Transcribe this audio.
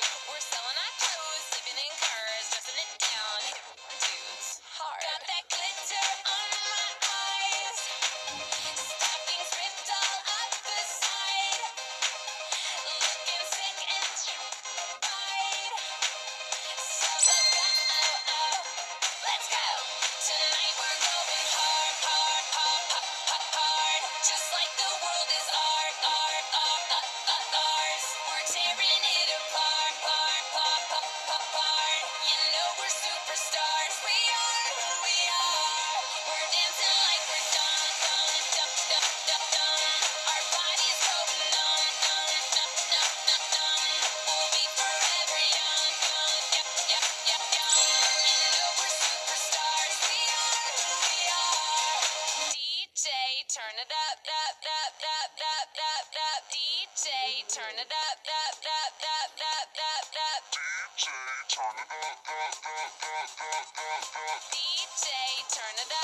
We're selling our clothes, sleeping in cars, dressing it down. Dudes, hard. Got that glitter under my eyes. Stockings ripped all up the side. Looking sick and right. So let's go. Tonight we're going hard, hard, hard, hard, hard. Just like the world is ours. We're tearing it apart, apart. You know we're superstars. We are who we are. We're dancing like we're dumb, dumb, dumb, dumb, dumb, dumb. Our bodies go numb, numb, numb, numb, numb, numb. We'll be forever young, young, young, young, young, young. You know we're superstars. We are who we are. DJ, turn it up, up, up, up, up, up, up. DJ, turn it up, up, up, up, up, up, up. DJ, turn it up, up, up, up, up, up, up. DJ, turn it